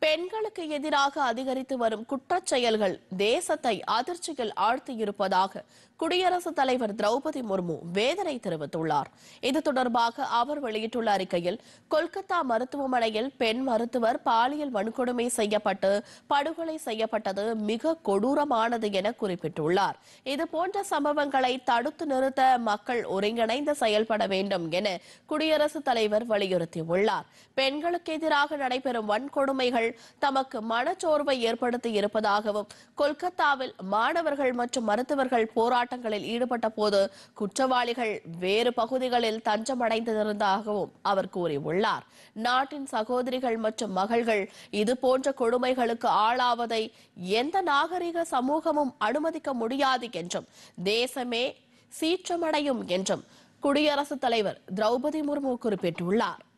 பெண்களுக்கு எதிராக அதிகரித்து வரும் குற்றச் செயல்கள் தேசத்தை அதிர்ச்சியில் ஆழ்த்தியிருப்பதாக குடியரசுத் தலைவர் திரௌபதி முர்மு வேதனை தெரிவித்துள்ளார். இது தொடர்பாக அவர் வெளியிட்டுள்ள அறிக்கையில், கொல்கத்தா மருத்துவமனையில் பெண் மருத்துவர் பாலியல் வன்கொடுமை செய்யப்பட்டு படுகொலை செய்யப்பட்டது மிக கொடூரமானது என குறிப்பிட்டுள்ளார். இதுபோன்ற சம்பவங்களை தடுத்து நிறுத்த மக்கள் ஒருங்கிணைந்து செயல்பட வேண்டும் என குடியரசுத் தலைவர் வலியுறுத்தியுள்ளார். பெண்களுக்கு எதிராக நடைபெறும் வன்கொடுமைகள் தமக்கு மனச்சோர்வை ஏற்படுத்தி இருப்பதாகவும், கொல்கத்தாவில் மாணவர்கள் மற்றும் மருத்துவர்கள் போராட்டங்களில் ஈடுபட்ட போது குற்றவாளிகள் வேறு பகுதிகளில் தஞ்சமடைந்திருந்ததாகவும் அவர் கூறியுள்ளார். நாட்டின் சகோதரிகள் மற்றும் மகள்கள் இதுபோன்ற கொடுமைகளுக்கு ஆளாவதை எந்த நாகரிக சமூகமும் அனுமதிக்க முடியாது என்றும், தேசமே சீற்றமடையும் என்றும் குடியரசுத் தலைவர் திரௌபதி முர்மு குறிப்பிட்டுள்ளார்.